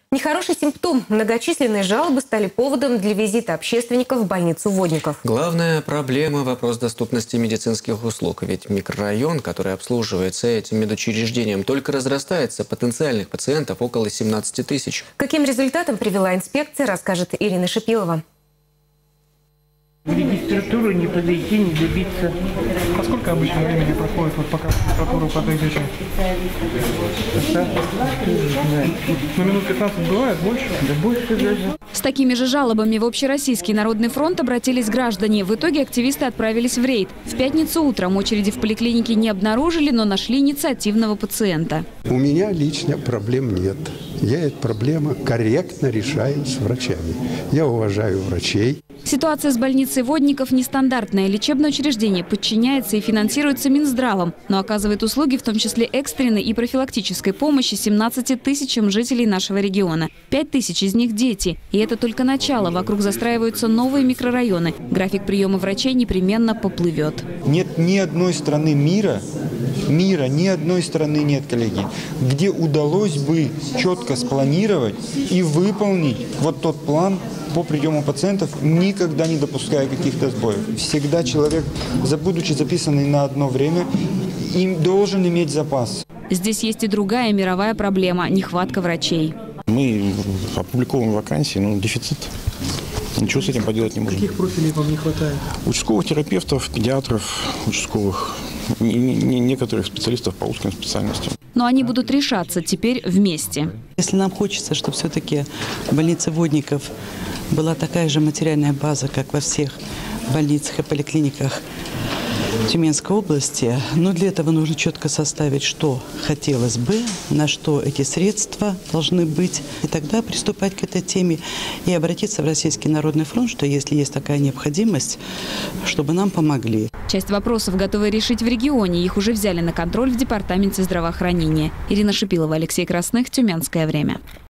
Нехороший симптом. Многочисленные жалобы стали поводом для визита общественников в больницу Водников. Главная проблема – вопрос доступности медицинских услуг. Ведь микрорайон, который обслуживается этим медучреждением, только разрастается. Потенциальных пациентов около 17 тысяч. Каким результатом привела инспекция, расскажет Ирина Шипилова. В регистратуру не подойти, не добиться. А сколько обычно времени проходит, вот пока в регистратуру подойдете? Ну, минут 15 бывает, больше? Да больше даже. С такими же жалобами в Общероссийский народный фронт обратились граждане. В итоге активисты отправились в рейд. В пятницу утром очереди в поликлинике не обнаружили, но нашли инициативного пациента. У меня лично проблем нет. Я эту проблему корректно решаю с врачами. Я уважаю врачей. Ситуация с больницей Водников нестандартная. Лечебное учреждение подчиняется и финансируется Минздравом, но оказывает услуги, в том числе экстренной и профилактической помощи 17 тысячам жителей нашего региона. 5 тысяч из них – дети. И это только начало. Вокруг застраиваются новые микрорайоны. График приема врачей непременно поплывет. Нет ни одной страны мира, ни одной страны нет, коллеги, где удалось бы четко спланировать и выполнить вот тот план по приему пациентов, никогда не допуская каких-то сбоев. Всегда человек, будучи записанный на одно время, им должен иметь запас. Здесь есть и другая мировая проблема – нехватка врачей. Мы опубликовываем вакансии, но дефицит. Ничего с этим поделать не можем. Каких профилей вам не хватает? Участковых терапевтов, педиатров, участковых, некоторых специалистов по узким специальностям. Но они будут решаться теперь вместе. Если нам хочется, чтобы все-таки в больнице Водников была такая же материальная база, как во всех больницах и поликлиниках Тюменской области, но для этого нужно четко составить, что хотелось бы, на что эти средства должны быть. И тогда приступать к этой теме и обратиться в Российский народный фронт, что если есть такая необходимость, чтобы нам помогли. Часть вопросов готовы решить в регионе. Их уже взяли на контроль в Департаменте здравоохранения. Ирина Шипилова, Алексей Красных, Тюменское время.